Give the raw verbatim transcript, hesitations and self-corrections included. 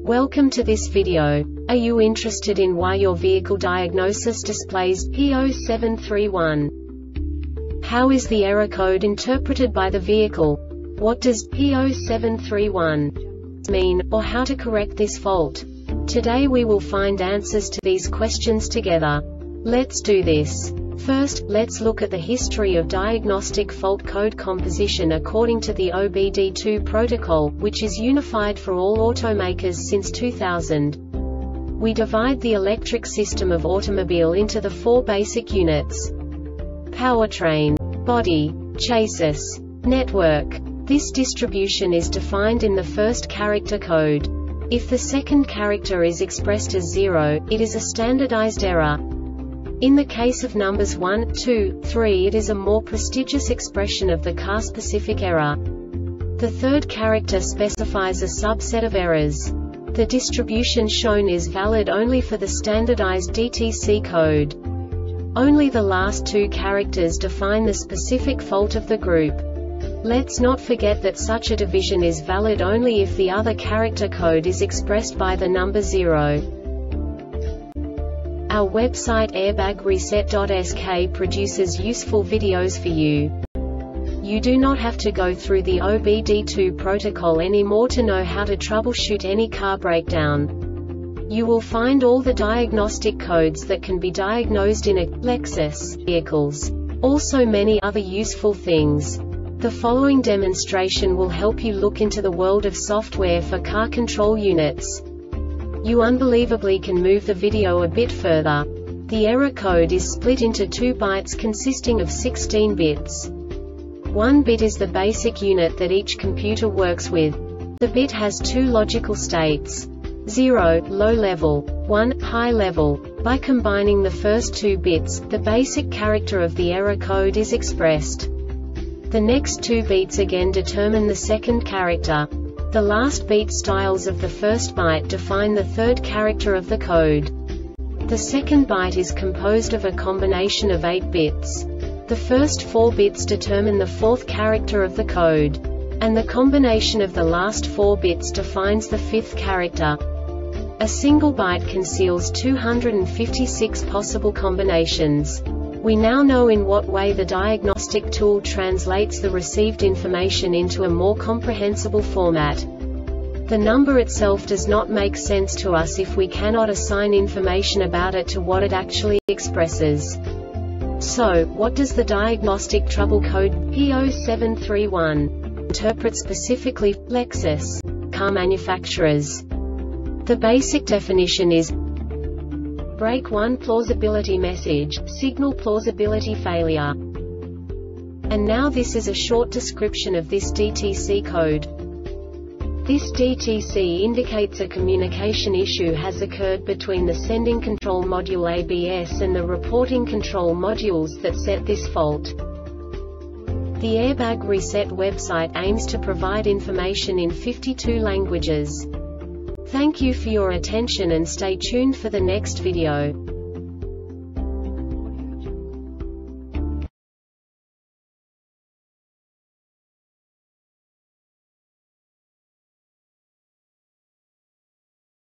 Welcome to this video. Are you interested in why your vehicle diagnosis displays P zero seven three one? How is the error code interpreted by the vehicle? What does P zero seven three one mean, or how to correct this fault? Today we will find answers to these questions together. Let's do this. First, let's look at the history of diagnostic fault code composition according to the O B D two protocol, which is unified for all automakers since two thousand. We divide the electric system of automobile into the four basic units: powertrain, body, chassis, network. This distribution is defined in the first character code. If the second character is expressed as zero, it is a standardized error. In the case of numbers one, two, three, it is a more prestigious expression of the car-specific error. The third character specifies a subset of errors. The distribution shown is valid only for the standardized D T C code. Only the last two characters define the specific fault of the group. Let's not forget that such a division is valid only if the other character code is expressed by the number zero. Our website airbag reset dot S K produces useful videos for you. You do not have to go through the O B D two protocol anymore to know how to troubleshoot any car breakdown. You will find all the diagnostic codes that can be diagnosed in a Lexus vehicles. Also many other useful things. The following demonstration will help you look into the world of software for car control units. You unbelievably can move the video a bit further. The error code is split into two bytes consisting of sixteen bits. One bit is the basic unit that each computer works with. The bit has two logical states: zero, low level, one, high level. By combining the first two bits, the basic character of the error code is expressed. The next two bits again determine the second character. The last beat styles of the first byte define the third character of the code. The second byte is composed of a combination of eight bits. The first four bits determine the fourth character of the code. And the combination of the last four bits defines the fifth character. A single byte conceals two hundred fifty-six possible combinations. We now know in what way the diagnostic tool translates the received information into a more comprehensible format. The number itself does not make sense to us if we cannot assign information about it to what it actually expresses. So, what does the diagnostic trouble code P zero seven three one interpret specifically for Lexus car manufacturers? The basic definition is: Break one plausibility message, signal plausibility failure. And now this is a short description of this D T C code. This D T C indicates a communication issue has occurred between the sending control module A B S and the reporting control modules that set this fault. The Airbag Reset website aims to provide information in fifty-two languages. Thank you for your attention and stay tuned for the next video.